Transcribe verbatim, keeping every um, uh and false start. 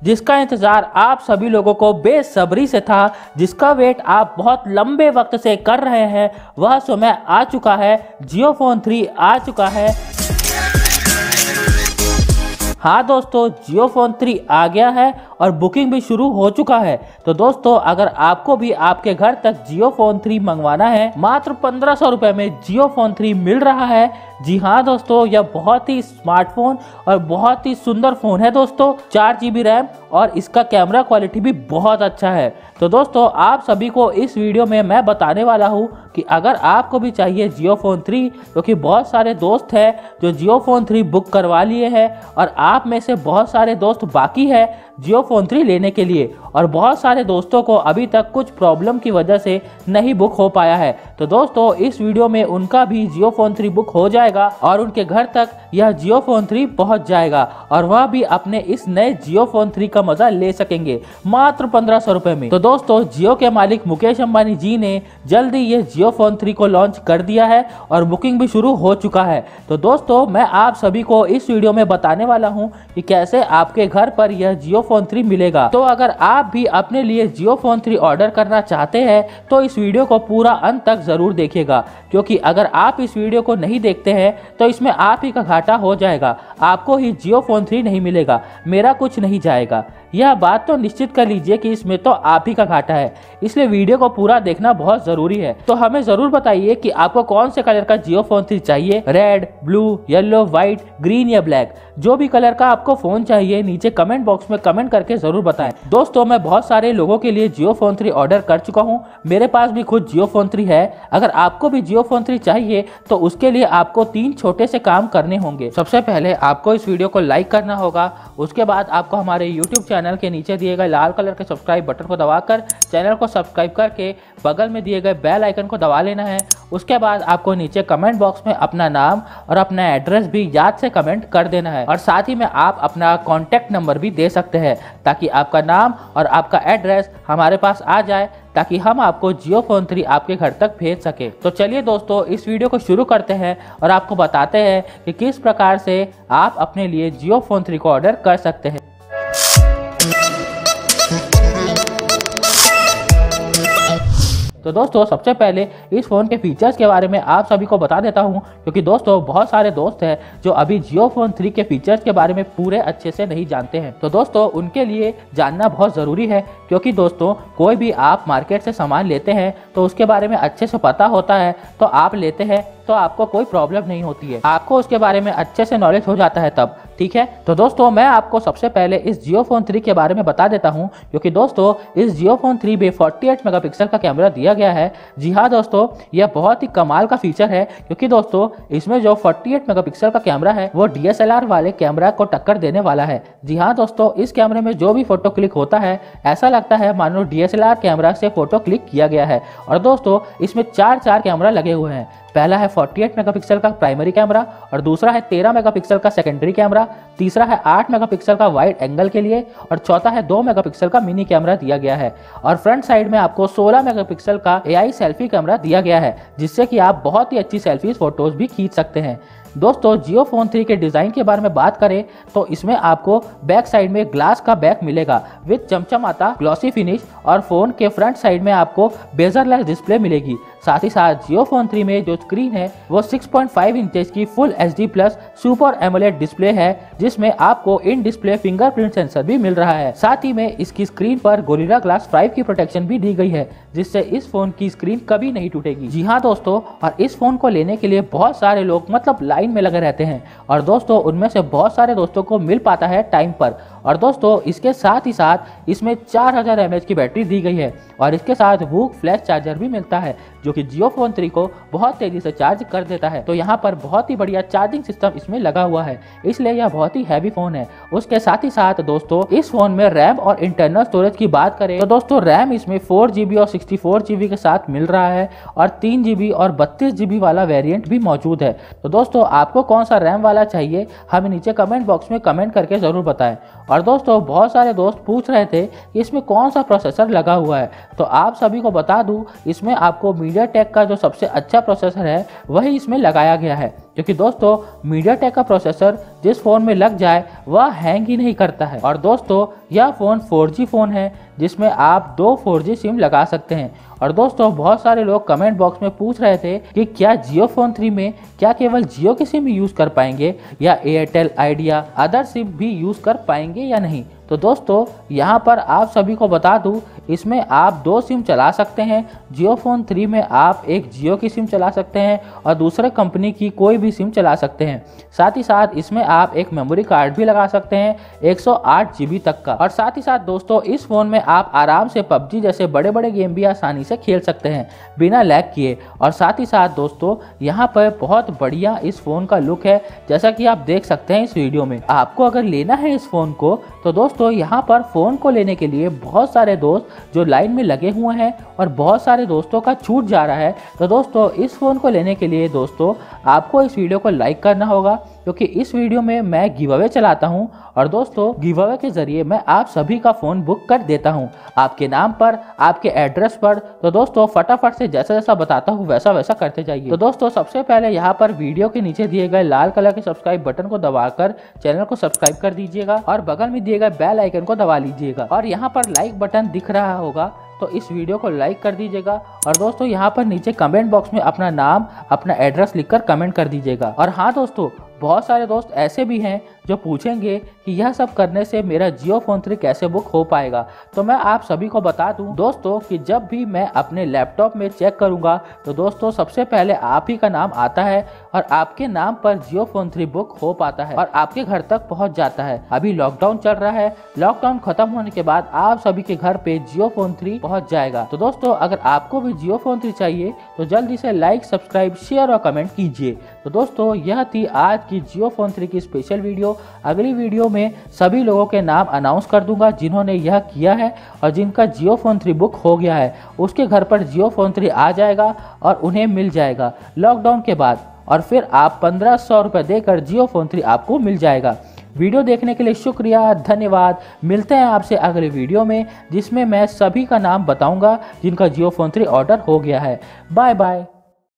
जिसका इंतजार आप सभी लोगों को बेसब्री से था, जिसका वेट आप बहुत लंबे वक्त से कर रहे हैं, वह समय आ चुका है। जियो फोन थ्री आ चुका है। हाँ दोस्तों, जियो फोन थ्री आ गया है और बुकिंग भी शुरू हो चुका है। तो दोस्तों, अगर आपको भी आपके घर तक जियो फोन थ्री मंगवाना है, मात्र पंद्रह सौ रुपये में जियो फोन थ्री मिल रहा है। जी हाँ दोस्तों, यह बहुत ही स्मार्टफोन और बहुत ही सुंदर फ़ोन है दोस्तों। चार जी बी रैम और इसका कैमरा क्वालिटी भी बहुत अच्छा है। तो दोस्तों, आप सभी को इस वीडियो में मैं बताने वाला हूँ कि अगर आपको भी चाहिए जियो फोन थ्री, क्योंकि बहुत सारे दोस्त हैं जो जियो फोन थ्री बुक करवा लिए हैं और आप में से बहुत सारे दोस्त बाकी है जियो फोन थ्री लेने के लिए, और बहुत सारे दोस्तों को अभी तक कुछ प्रॉब्लम की वजह से नहीं बुक हो पाया है। तो दोस्तों, इस वीडियो में उनका भी जियो फोन थ्री बुक हो जाएगा और उनके घर तक यह जियो फोन थ्री पहुंच जाएगा और वह भी अपने इस नए जियो फोन थ्री का मजा ले सकेंगे मात्र पंद्रह सौ रुपए में। तो दोस्तों, जियो के मालिक मुकेश अंबानी जी ने जल्दी ये जियो फोन थ्री को लॉन्च कर दिया है और बुकिंग भी शुरू हो चुका है। तो दोस्तों, मैं आप सभी को इस वीडियो में बताने वाला हूँ कि कैसे आपके घर पर यह जियो फोन थ्री मिलेगा। तो अगर आप भी अपने लिए जियो फोन थ्री ऑर्डर करना चाहते हैं तो इस वीडियो को पूरा अंत तक जरूर देखिएगा, क्योंकि अगर आप इस वीडियो को नहीं देखते हैं तो इसमें आप ही का घाटा हो जाएगा। आपको ही जियो फोन थ्री नहीं मिलेगा, मेरा कुछ नहीं जाएगा। यह बात तो निश्चित कर लीजिए कि इसमें तो आप ही का घाटा है, इसलिए वीडियो को पूरा देखना बहुत जरूरी है। तो हमें जरूर बताइए कि आपको कौन से कलर का जियो फोन थ्री चाहिए, red, blue, yellow, white, green या ब्लैक। जो भी कलर का आपको फोन चाहिए नीचे कमेंट बॉक्स में कमेंट करके जरूर बताएं। दोस्तों, मैं बहुत सारे लोगों के लिए जियो फोन थ्री ऑर्डर कर चुका हूं, मेरे पास भी खुद जियो फोन थ्री है। अगर आपको भी जियो फोन थ्री चाहिए तो उसके लिए आपको तीन छोटे से काम करने होंगे। सबसे पहले आपको इस वीडियो को लाइक करना होगा, उसके बाद आपको हमारे यूट्यूब चैनल के नीचे दिए गए लाल कलर के सब्सक्राइब बटन को दबाकर चैनल को सब्सक्राइब करके बगल में दिए गए बेल आइकन को दबा लेना है। उसके बाद आपको नीचे कमेंट बॉक्स में अपना नाम और अपना एड्रेस भी याद से कमेंट कर देना है, और साथ ही में आप अपना कॉन्टैक्ट नंबर भी दे सकते हैं ताकि आपका नाम और आपका एड्रेस हमारे पास आ जाए, ताकि हम आपको जियो फोन थ्री आपके घर तक भेज सके। तो चलिए दोस्तों, इस वीडियो को शुरू करते हैं और आपको बताते हैं कि किस प्रकार से आप अपने लिए जियो फोन थ्री को ऑर्डर कर सकते हैं। तो दोस्तों, सबसे पहले इस फ़ोन के फीचर्स के बारे में आप सभी को बता देता हूं, क्योंकि दोस्तों बहुत सारे दोस्त हैं जो अभी जियो फोन थ्री के फीचर्स के बारे में पूरे अच्छे से नहीं जानते हैं। तो दोस्तों, उनके लिए जानना बहुत ज़रूरी है, क्योंकि दोस्तों कोई भी आप मार्केट से सामान लेते हैं तो उसके बारे में अच्छे से पता होता है, तो आप लेते हैं तो आपको कोई प्रॉब्लम नहीं होती है, आपको उसके बारे में अच्छे से नॉलेज हो जाता है तब, ठीक है। तो दोस्तों, मैं आपको सबसे पहले इस जियो फोन थ्री के बारे में बता देता हूं, क्योंकि दोस्तों इस जियो फोन थ्री में अड़तालीस मेगापिक्सल का कैमरा दिया गया है। जी हाँ दोस्तों, यह बहुत ही कमाल का फीचर है, क्योंकि दोस्तों इसमें जो अड़तालीस मेगापिक्सल का कैमरा है वो डी एस एल आर वाले कैमरा को टक्कर देने वाला है। जी हाँ दोस्तों, इस कैमरे में जो भी फोटो क्लिक होता है ऐसा लगता है मानो D S L R camera से फोटो क्लिक किया गया है। और दोस्तों इसमें चार चार कैमरा लगे हुए हैं। पहला है अड़तालीस मेगापिक्सल का प्राइमरी कैमरा, और दूसरा है तेरह मेगापिक्सल का सेकेंडरी कैमरा, तीसरा है आठ मेगापिक्सल का वाइड एंगल के लिए, और चौथा है दो मेगापिक्सल का मिनी कैमरा दिया गया है। और फ्रंट साइड में आपको सोलह मेगापिक्सल का ए आई सेल्फी कैमरा दिया गया है, जिससे कि आप बहुत ही अच्छी सेल्फीज फोटोज भी खींच सकते हैं। दोस्तों, जियो फोन थ्री के डिज़ाइन के बारे में बात करें तो इसमें आपको बैक साइड में ग्लास का बैक मिलेगा विद चमचमाता ग्लॉसी फिनिश, और फोन के फ्रंट साइड में आपको बेजरलेस डिस्प्ले मिलेगी। साथ ही साथ जियो फोन थ्री में जो स्क्रीन है वो छह पॉइंट पाँच इंचेस की full H D plus super AMOLED display है, जिसमें आपको इन डिस्प्ले फिंगरप्रिंट सेंसर भी मिल रहा है। साथ ही में इसकी स्क्रीन पर गोरिल्ला ग्लास फाइव की प्रोटेक्शन भी दी गई है, जिससे इस फोन की स्क्रीन कभी नहीं टूटेगी। जी हाँ दोस्तों, और इस फोन को लेने के लिए बहुत सारे लोग मतलब लाइन में लगे रहते हैं, और दोस्तों उनमें से बहुत सारे दोस्तों को मिल पाता है टाइम पर। और दोस्तों इसके साथ ही साथ इसमें चार हज़ार एम एच की बैटरी दी गई है, और इसके साथ वूक फ्लैश चार्जर भी मिलता है, जो कि जियो फोन थ्री को बहुत तेजी से चार्ज कर देता है। तो यहाँ पर बहुत ही बढ़िया चार्जिंग सिस्टम इसमें लगा हुआ है, इसलिए यह बहुत ही हैवी फोन है। उसके साथ ही साथ दोस्तों इस फोन में रैम और इंटरनल स्टोरेज की बात करें तो दोस्तों रैम इसमें फोर जी बी और सिक्सटी फोर जी बी के साथ मिल रहा है, और तीन जी बी और बत्तीस जी बी वाला वेरिएंट भी मौजूद है। तो दोस्तों आपको कौन सा रैम वाला चाहिए हमें नीचे कमेंट बॉक्स में कमेंट करके जरूर बताएं। और दोस्तों बहुत सारे दोस्त पूछ रहे थे कि इसमें कौन सा प्रोसेसर लगा हुआ है, तो आप सभी को बता दूं इसमें आपको मीडियाटेक का जो सबसे अच्छा प्रोसेसर है वही इसमें लगाया गया है, क्योंकि दोस्तों मीडियाटेक का प्रोसेसर जिस फ़ोन में लग जाए वह हैंग ही नहीं करता है। और दोस्तों यह फ़ोन फोर जी फ़ोन है जिसमें आप दो फोर जी सिम लगा सकते हैं। और दोस्तों बहुत सारे लोग कमेंट बॉक्स में पूछ रहे थे कि क्या जियो फोन थ्री में क्या केवल जियो की सिम यूज़ कर पाएंगे या एयरटेल, आइडिया, अदर सिम भी यूज़ कर पाएंगे या नहीं। तो दोस्तों यहाँ पर आप सभी को बता दूं, इसमें आप दो सिम चला सकते हैं। जियो फोन थ्री में आप एक जियो की सिम चला सकते हैं और दूसरे कंपनी की कोई भी सिम चला सकते हैं। साथ ही साथ इसमें आप एक मेमोरी कार्ड भी लगा सकते हैं एक सौ आठ जी बी तक का। और साथ ही साथ दोस्तों इस फ़ोन में आप आराम से पबजी जैसे बड़े बड़े गेम भी आसानी से खेल सकते हैं बिना लैग किए। और साथ ही साथ दोस्तों यहाँ पर बहुत बढ़िया इस फ़ोन का लुक है, जैसा कि आप देख सकते हैं इस वीडियो में। आपको अगर लेना है इस फ़ोन को तो दोस्तों तो यहाँ पर फ़ोन को लेने के लिए बहुत सारे दोस्त जो लाइन में लगे हुए हैं और बहुत सारे दोस्तों का छूट जा रहा है। तो दोस्तों इस फ़ोन को लेने के लिए दोस्तों आपको इस वीडियो को लाइक करना होगा, क्योंकि इस वीडियो में मैं गिव अवे चलाता हूं और दोस्तों गिव अवे के ज़रिए मैं आप सभी का फ़ोन बुक कर देता हूं आपके नाम पर, आपके एड्रेस पर। तो दोस्तों फटाफट से जैसा जैसा बताता हूं वैसा वैसा करते जाइए। तो दोस्तों सबसे पहले यहाँ पर वीडियो के नीचे दिए गए लाल कलर के सब्सक्राइब बटन को दबाकर चैनल को सब्सक्राइब कर दीजिएगा और बगल में दिए गए बेल आइकन को दबा लीजिएगा। और यहाँ पर लाइक बटन दिख रहा होगा तो इस वीडियो को लाइक कर दीजिएगा। और दोस्तों यहाँ पर नीचे कमेंट बॉक्स में अपना नाम, अपना एड्रेस लिखकर कमेंट कर दीजिएगा। और हाँ दोस्तों बहुत सारे दोस्त ऐसे भी हैं जो पूछेंगे कि यह सब करने से मेरा जियो फोन थ्री कैसे बुक हो पाएगा। तो मैं आप सभी को बता दूं दोस्तों कि जब भी मैं अपने लैपटॉप में चेक करूंगा तो दोस्तों सबसे पहले आप ही का नाम आता है और आपके नाम पर जियो फोन थ्री बुक हो पाता है और आपके घर तक पहुंच जाता है। अभी लॉकडाउन चल रहा है, लॉकडाउन खत्म होने के बाद आप सभी के घर पे जियो फोन थ्री पहुंच जाएगा। तो दोस्तों अगर आपको भी जियो फोन थ्री चाहिए तो जल्दी से लाइक, सब्सक्राइब, शेयर और कमेंट कीजिए। तो दोस्तों यह थी आज की जियो फोन थ्री की स्पेशल वीडियो। अगली वीडियो में सभी लोगों के नाम अनाउंस कर दूंगा जिन्होंने यह किया है और जिनका जियो फोन थ्री बुक हो गया है, उसके घर पर जियो फोन थ्री आ जाएगा और उन्हें मिल जाएगा लॉकडाउन के बाद। और फिर आप पंद्रह सौ रुपये देकर जियो फोन थ्री आपको मिल जाएगा। वीडियो देखने के लिए शुक्रिया, धन्यवाद। मिलते हैं आपसे अगले वीडियो में जिसमें मैं सभी का नाम बताऊंगा जिनका जियो फोन थ्री ऑर्डर हो गया है। Bye bye.